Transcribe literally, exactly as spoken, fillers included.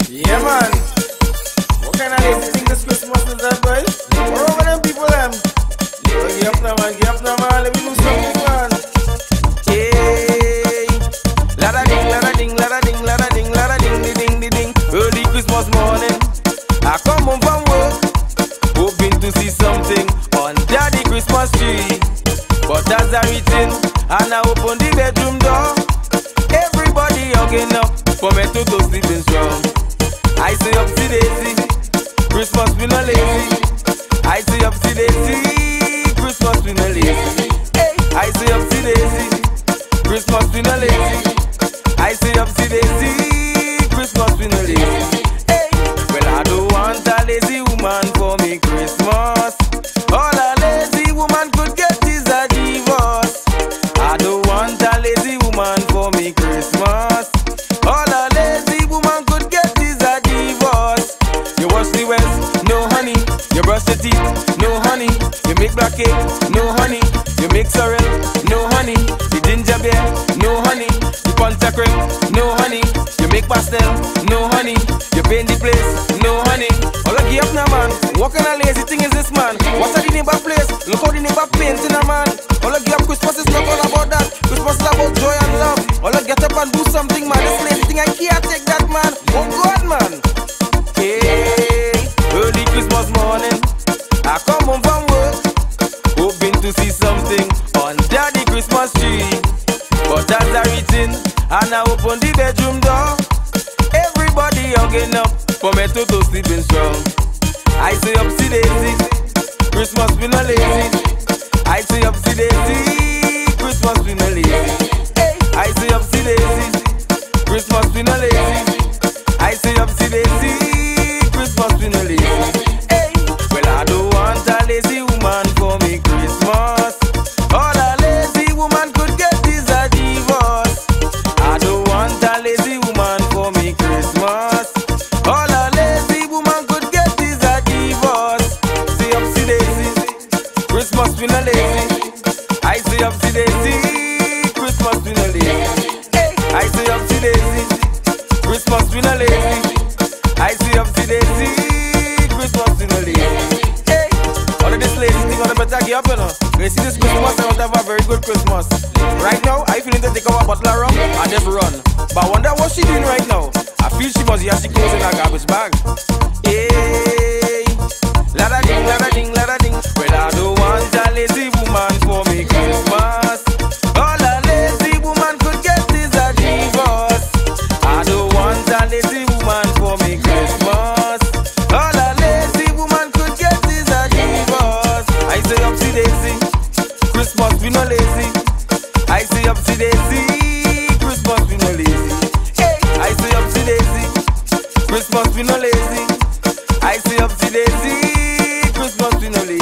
Yeah, man. What kind of lazy thing this Christmas is that, boy? What over them people, them? Yo, get up now, man. Get up now, man. Let me do something, man. Hey. Lada ding, lada ding, lada ding, lada ding, lada ding, ding, ding, ding, ding. Early Christmas morning, I come home from work, hoping to see something under the Christmas tree. But as I reach in, and I open the bedroom door, everybody hugging up for me to go sleeping strong. I say upsy daisy, Christmas we no lazy. I say upsy daisy, Christmas we no lazy. Hey, I say upsy daisy, Christmas we no lazy. I say upsy daisy, Christmas we no lazy. Hey, well I don't want a lazy woman for me Christmas. All a lazy woman could get is a divorce. I don't want a lazy woman for me Christmas. All a lazy woman could get is a divorce. You wash the west, no honey. You brush your teeth, no honey. You make black cake, no honey. You make sorrel, no honey. The ginger beer, no honey. You punch a cream, no honey. You make pastel, no honey. You paint the place, no honey. All I give up now, man. What kind of lazy thing is this, man? What's the neighbor place? Look how the neighbor painting a man. All I give up Christmas is not all about that. Christmas is about joy and love. All I get up and do something, man. This lazy thing, I can't take that, man. Oh God, man. Hey, early Christmas morning, I come home from work, hoping to see something under the Christmas tree. But as I reach in, and I open the bedroom door, everybody hugging up for me to go sleeping strong. I say upsy daisy, Christmas we no lazy. I say upsy daisy, Christmas we no lazy. Hey, I say upsy daisy, Christmas we no lazy. I say upsy daisy, Christmas we no lazy. Hey, well I don't want a lazy woman for me Christmas. All a lazy woman could get is a divorce. I don't want a lazy woman for me Christmas. All a lazy woman could get is a divorce. Say upsy daisy, Christmas we no lazy. I say upsy daisy, Christmas we no lazy. Hey, I say upsy daisy, Christmas we no lazy. I say upsy daisy, Christmas we no lazy. Hey, all of this lazy thing on the better get up, you know. You see this Christmas, I want to have a very good Christmas. Right now, I feeling to take out a bottle of rum and just run. But I wonder what she doing right now. I feel she must have she clothes in her garbage bag. Hey, lada ding, lada ding, lada ding. Well, I don't want a lazy woman for me Christmas. All a lazy woman could get is a divorce. I don't want a lazy woman for me Christmas. All a lazy woman could get is a divorce. I say upsy daisy, Christmas we no lazy. I say upsy daisy, Christmas we no lazy. Hey, I say upsy daisy, Christmas we no lazy. I say upsy daisy, Christmas we no lazy.